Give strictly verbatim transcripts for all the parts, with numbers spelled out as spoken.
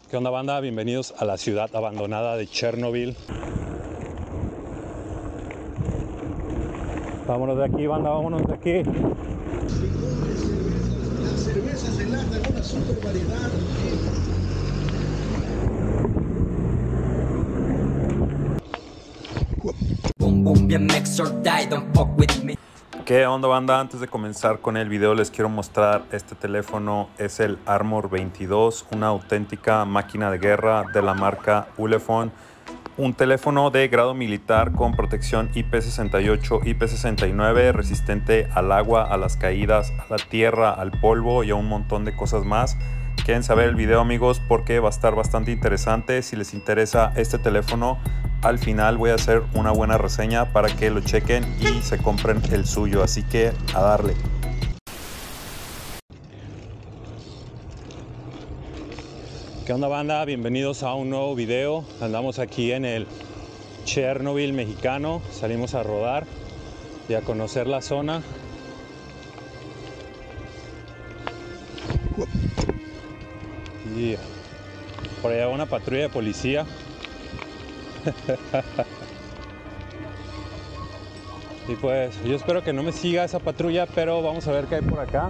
¿Qué onda, banda? Bienvenidos a la ciudad abandonada de Chernobyl. Vámonos de aquí, banda, vámonos de aquí. Las cervezas en lata, una super variedad. Boom boom, bien mix or die, don't fuck with me. ¿Qué onda, banda? Antes de comenzar con el video les quiero mostrar este teléfono. Es el Armor veintidós, una auténtica máquina de guerra de la marca Ulefone. Un teléfono de grado militar con protección I P sesenta y ocho, I P sesenta y nueve, resistente al agua, a las caídas, a la tierra, al polvo y a un montón de cosas más. Quédense a ver el video, amigos, porque va a estar bastante interesante. Si les interesa este teléfono, al final voy a hacer una buena reseña para que lo chequen y se compren el suyo. Así que a darle. ¿Qué onda, banda? Bienvenidos a un nuevo video. Andamos aquí en el Chernobyl mexicano. Salimos a rodar y a conocer la zona. Y por allá una patrulla de policía. Y pues yo espero que no me siga esa patrulla, pero vamos a ver qué hay por acá.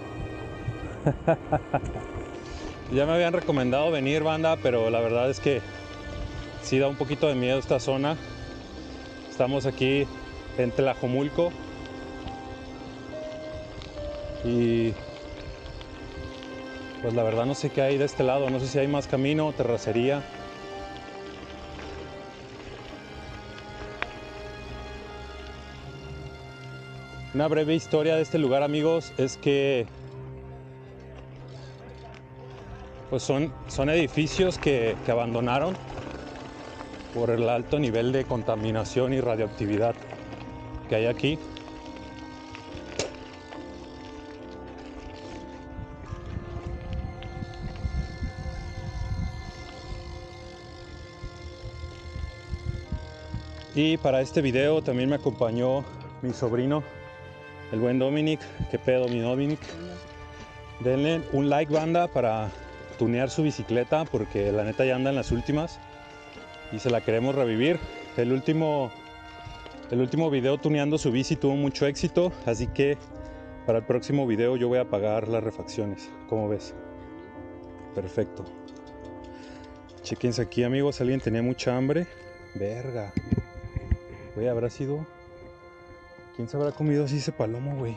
Ya me habían recomendado venir, banda, pero la verdad es que sí da un poquito de miedo esta zona. Estamos aquí en Tlajomulco y pues la verdad no sé qué hay de este lado. No sé si hay más camino, terracería. Una breve historia de este lugar, amigos, es que pues son, son edificios que, que abandonaron por el alto nivel de contaminación y radioactividad que hay aquí. Y para este video también me acompañó mi sobrino, el buen Dominic. ¿Qué pedo, mi Dominic? Denle un like, banda, para tunear su bicicleta, porque la neta ya anda en las últimas y se la queremos revivir. El último, el último video tuneando su bici tuvo mucho éxito, así que para el próximo video yo voy a pagar las refacciones. ¿Cómo ves? Perfecto. Chequense aquí, amigos. Alguien tenía mucha hambre. Verga. Güey, ¿habrá sido? ¿Quién se habrá comido así ese palomo, güey?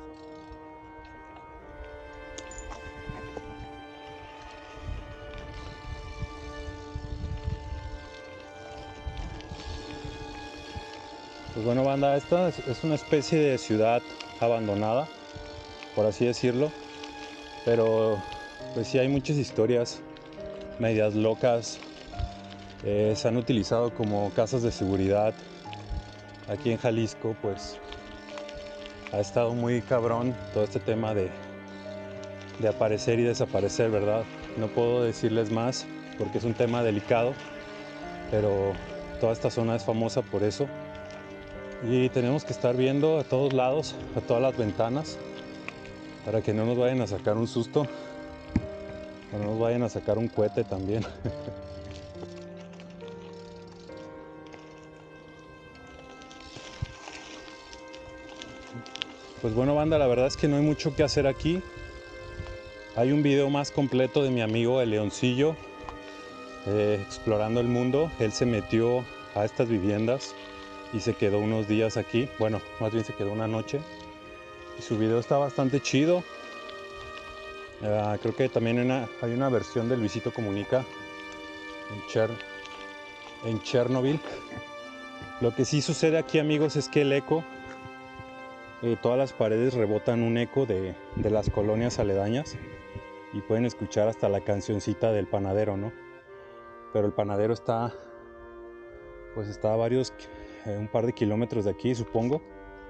Pues bueno, banda, esta es, es una especie de ciudad abandonada, por así decirlo. Pero pues sí hay muchas historias medias locas. Eh, se han utilizado como casas de seguridad. Aquí en Jalisco pues ha estado muy cabrón todo este tema de, de aparecer y desaparecer, ¿verdad? No puedo decirles más porque es un tema delicado, pero toda esta zona es famosa por eso. Y tenemos que estar viendo a todos lados, a todas las ventanas, para que no nos vayan a sacar un susto, o no nos vayan a sacar un cohete también. Pues bueno, banda, la verdad es que no hay mucho que hacer aquí. Hay un video más completo de mi amigo el Leoncillo, eh, explorando el mundo. Él se metió a estas viviendas y se quedó unos días aquí. Bueno, más bien se quedó una noche. Y su video está bastante chido. Uh, creo que también una, hay una versión de Luisito Comunica en, Cher, en Chernobyl. Lo que sí sucede aquí, amigos, es que el eco, eh, todas las paredes rebotan un eco de, de las colonias aledañas y pueden escuchar hasta la cancioncita del panadero, ¿no? Pero el panadero está, pues está a varios, eh, un par de kilómetros de aquí, supongo.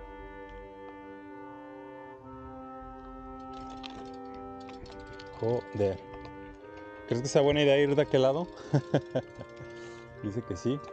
Joder. ¿Crees que sea buena idea ir de aquel lado? Dice que sí.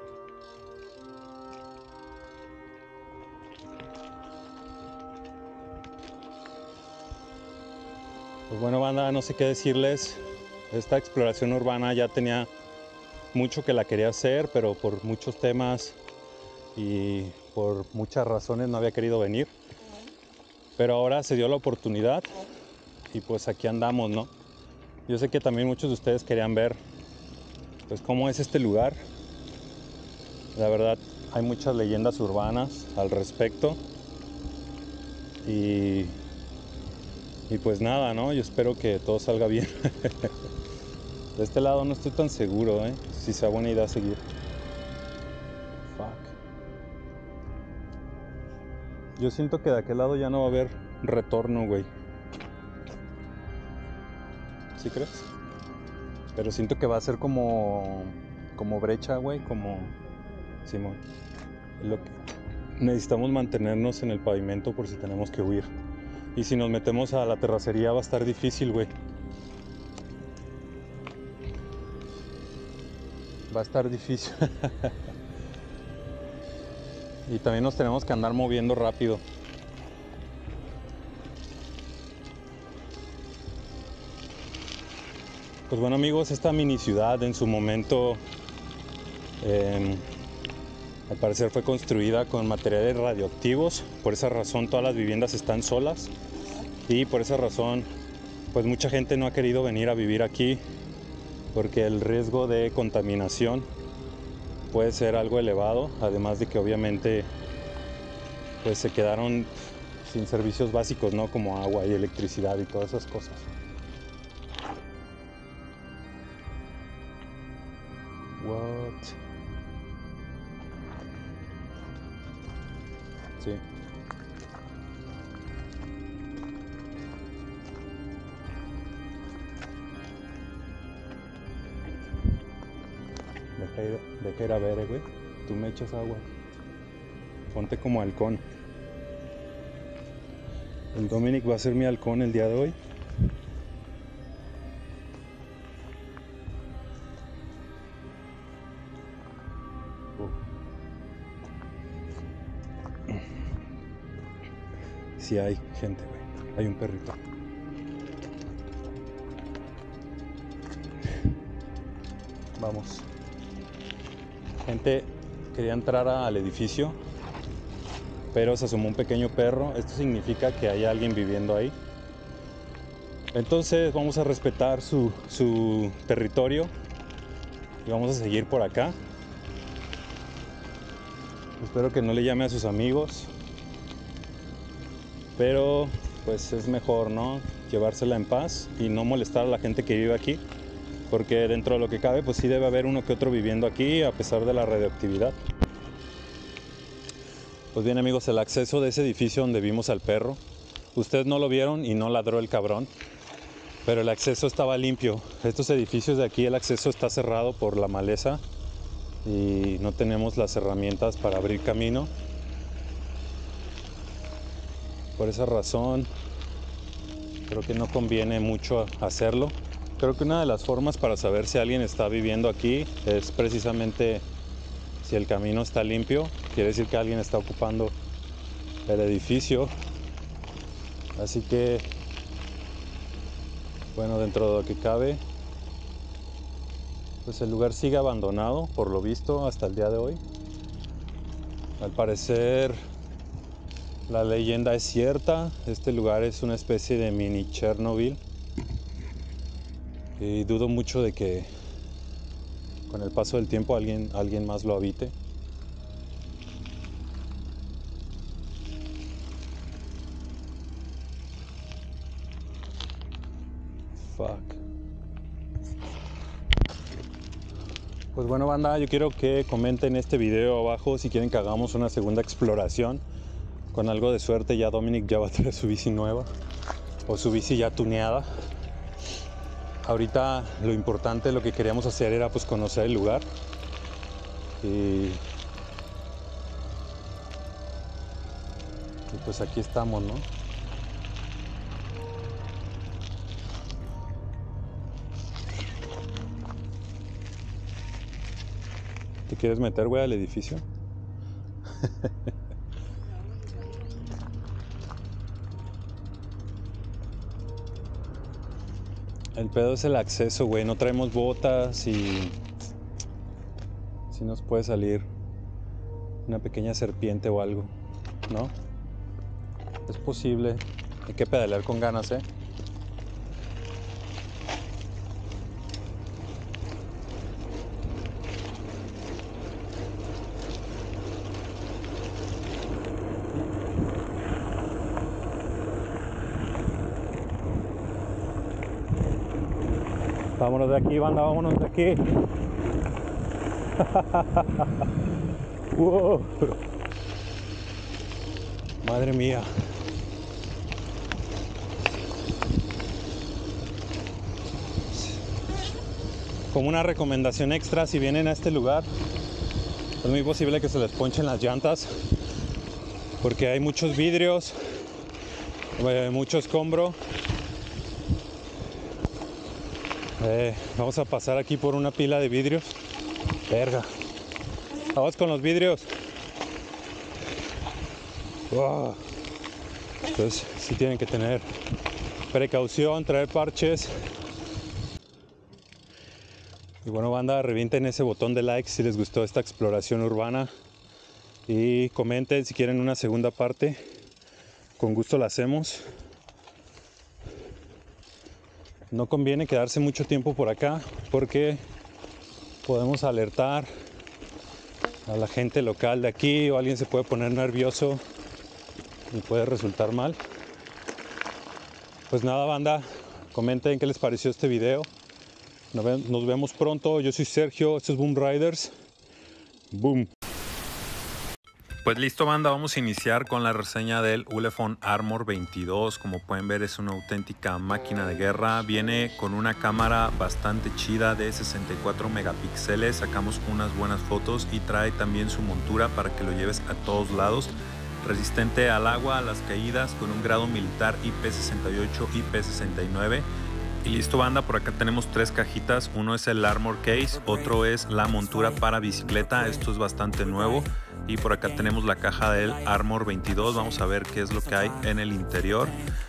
Pues bueno, banda, no sé qué decirles. esta exploración urbana ya tenía mucho que la quería hacer, pero por muchos temas y por muchas razones no había querido venir. Pero ahora se dio la oportunidad y pues aquí andamos, ¿no? Yo sé que también muchos de ustedes querían ver pues cómo es este lugar. La verdad, hay muchas leyendas urbanas al respecto. Y, y pues nada, ¿no? Yo espero que todo salga bien. De este lado no estoy tan seguro, ¿eh? Si sea buena idea seguir. Fuck. Yo siento que de aquel lado ya no va a haber retorno, güey. ¿Sí crees? Pero siento que va a ser como... Como brecha, güey, como... Simón. Lo que... Necesitamos mantenernos en el pavimento por si tenemos que huir. Y si nos metemos a la terracería va a estar difícil, güey. Va a estar difícil. Y también nos tenemos que andar moviendo rápido. Pues bueno, amigos, esta mini ciudad en su momento eh, al parecer fue construida con materiales radioactivos. Por esa razón todas las viviendas están solas. Y por esa razón pues mucha gente no ha querido venir a vivir aquí, porque el riesgo de contaminación puede ser algo elevado, además de que obviamente pues se quedaron sin servicios básicos, ¿no? Como agua y electricidad y todas esas cosas. What? Sí. Deja ir, deja ir a ver, eh, güey. Tú me echas agua. Ponte como halcón. El Dominic va a ser mi halcón el día de hoy. Sí hay gente, güey. Hay un perrito. Vamos. Gente quería entrar al edificio, pero se asomó un pequeño perro. Esto significa que hay alguien viviendo ahí. Entonces vamos a respetar su, su territorio y vamos a seguir por acá. Espero que no le llame a sus amigos, pero pues es mejor, ¿no? Llevársela en paz y no molestar a la gente que vive aquí, porque dentro de lo que cabe pues sí debe haber uno que otro viviendo aquí a pesar de la radioactividad. Pues bien, amigos, el acceso de ese edificio donde vimos al perro, ustedes no lo vieron y no ladró el cabrón, pero el acceso estaba limpio. Estos edificios de aquí, el acceso está cerrado por la maleza y no tenemos las herramientas para abrir camino. Por esa razón creo que no conviene mucho hacerlo. Creo que una de las formas para saber si alguien está viviendo aquí es precisamente si el camino está limpio. Quiere decir que alguien está ocupando el edificio. Así que, bueno, dentro de lo que cabe, pues el lugar sigue abandonado, por lo visto, hasta el día de hoy. Al parecer, la leyenda es cierta. Este lugar es una especie de mini Chernobyl. Y dudo mucho de que con el paso del tiempo alguien, alguien más lo habite. Fuck. Pues bueno, banda, yo quiero que comenten este video abajo si quieren que hagamos una segunda exploración. Con algo de suerte ya Dominic ya va a traer su bici nueva o su bici ya tuneada. Ahorita lo importante, lo que queríamos hacer era pues conocer el lugar. Y, y pues aquí estamos, ¿no? ¿Te quieres meter, güey, al edificio? El pedo es el acceso, güey. No traemos botas y si nos puede salir una pequeña serpiente o algo, ¿no? Es posible. Hay que pedalear con ganas, ¿eh? Vámonos de aquí, banda, vámonos de aquí. Wow. Madre mía. Como una recomendación extra, si vienen a este lugar, es muy posible que se les ponchen las llantas, porque hay muchos vidrios, mucho escombro. Eh, vamos a pasar aquí por una pila de vidrios. Verga. Vamos con los vidrios. Wow. Entonces sí tienen que tener precaución, traer parches. Y bueno, banda, revienten ese botón de like si les gustó esta exploración urbana. Y comenten si quieren una segunda parte. Con gusto la hacemos. No conviene quedarse mucho tiempo por acá porque podemos alertar a la gente local de aquí o alguien se puede poner nervioso y puede resultar mal. Pues nada, banda, comenten qué les pareció este video. Nos vemos pronto. Yo soy Sergio, esto es Boom Riders. Boom. Pues listo, banda, vamos a iniciar con la reseña del Ulefone Armor veintidós. Como pueden ver, es una auténtica máquina de guerra. Viene con una cámara bastante chida de sesenta y cuatro megapíxeles. Sacamos unas buenas fotos y trae también su montura para que lo lleves a todos lados. Resistente al agua, a las caídas, con un grado militar I P sesenta y ocho, I P sesenta y nueve. Y listo, banda, por acá tenemos tres cajitas. Uno es el Armor Case, otro es la montura para bicicleta. Esto es bastante nuevo. Y por acá tenemos la caja del Armor veintidós. Vamos a ver qué es lo que hay en el interior.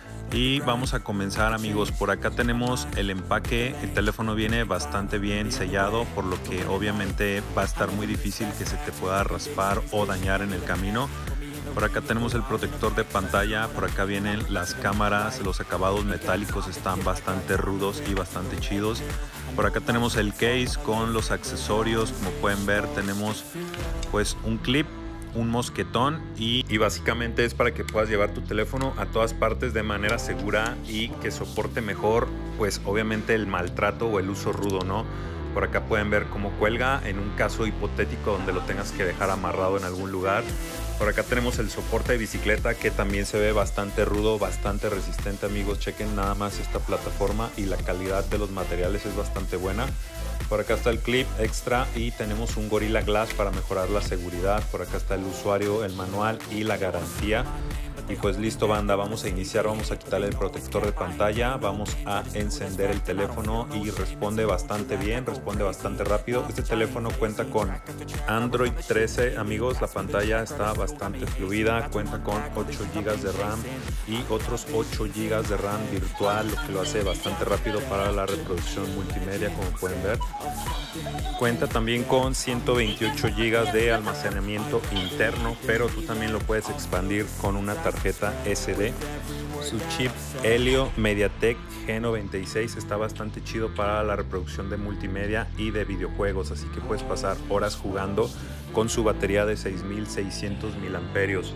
Y vamos a comenzar, amigos. Por acá tenemos el empaque. El teléfono viene bastante bien sellado, por lo que obviamente va a estar muy difícil que se te pueda raspar o dañar en el camino. Por acá tenemos el protector de pantalla, por acá vienen las cámaras, los acabados metálicos están bastante rudos y bastante chidos. Por acá tenemos el case con los accesorios, como pueden ver tenemos pues un clip, un mosquetón y, y básicamente es para que puedas llevar tu teléfono a todas partes de manera segura y que soporte mejor pues obviamente el maltrato o el uso rudo, ¿no? Por acá pueden ver cómo cuelga en un caso hipotético donde lo tengas que dejar amarrado en algún lugar. Por acá tenemos el soporte de bicicleta que también se ve bastante rudo, bastante resistente, amigos. Chequen nada más esta plataforma y la calidad de los materiales es bastante buena. Por acá está el clip extra y tenemos un Gorilla Glass para mejorar la seguridad. Por acá está el usuario, el manual y la garantía. Y pues listo, banda, vamos a iniciar, vamos a quitarle el protector de pantalla, vamos a encender el teléfono y responde bastante bien, responde bastante rápido. Este teléfono cuenta con Android trece, amigos, la pantalla está bastante fluida, cuenta con ocho gigas de RAM y otros ocho gigas de RAM virtual, lo que lo hace bastante rápido para la reproducción multimedia, como pueden ver. Cuenta también con ciento veintiocho gigas de almacenamiento interno, pero tú también lo puedes expandir con una tarjeta ese de. Su chip Helio MediaTek G noventa y seis está bastante chido para la reproducción de multimedia y de videojuegos, así que puedes pasar horas jugando con su batería de seis mil seiscientos miliamperios.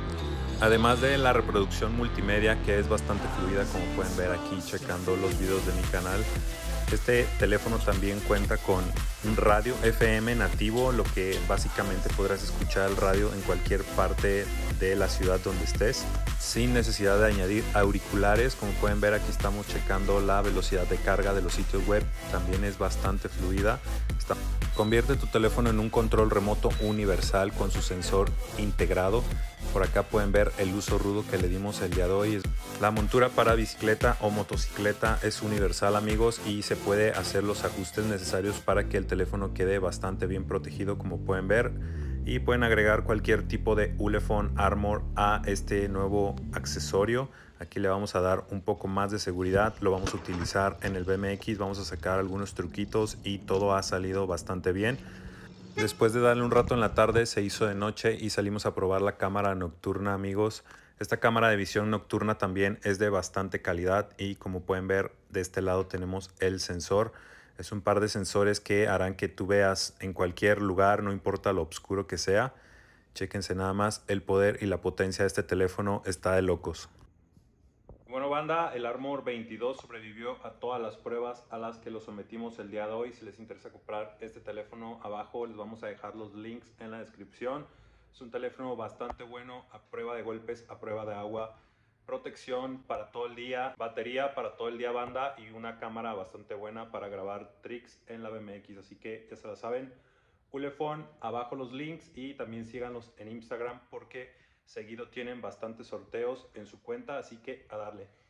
Además de la reproducción multimedia, que es bastante fluida, como pueden ver aquí checando los videos de mi canal. Este teléfono también cuenta con un radio F M nativo, lo que básicamente podrás escuchar el radio en cualquier parte de la ciudad donde estés, sin necesidad de añadir auriculares. Como pueden ver, aquí estamos checando la velocidad de carga de los sitios web, también es bastante fluida. Está... Convierte tu teléfono en un control remoto universal con su sensor integrado. Por acá pueden ver el uso rudo que le dimos el día de hoy. La montura para bicicleta o motocicleta es universal, amigos, y se puede hacer los ajustes necesarios para que el teléfono quede bastante bien protegido. Como pueden ver, y pueden agregar cualquier tipo de Ulefone Armor a este nuevo accesorio. Aquí le vamos a dar un poco más de seguridad, lo vamos a utilizar en el B M X, vamos a sacar algunos truquitos y todo ha salido bastante bien. Después de darle un rato en la tarde se hizo de noche y salimos a probar la cámara nocturna, amigos. Esta cámara de visión nocturna también es de bastante calidad y como pueden ver de este lado tenemos el sensor. Es un par de sensores que harán que tú veas en cualquier lugar, no importa lo oscuro que sea. Chéquense nada más, el poder y la potencia de este teléfono está de locos. Bueno, banda, el Armor veintidós sobrevivió a todas las pruebas a las que lo sometimos el día de hoy. Si les interesa comprar este teléfono, abajo les vamos a dejar los links en la descripción. Es un teléfono bastante bueno, a prueba de golpes, a prueba de agua, protección para todo el día, batería para todo el día, banda, y una cámara bastante buena para grabar tricks en la B M X. Así que ya se la saben, Ulefone, abajo los links, y también síganlos en Instagram porque seguido tienen bastantes sorteos en su cuenta, así que a darle.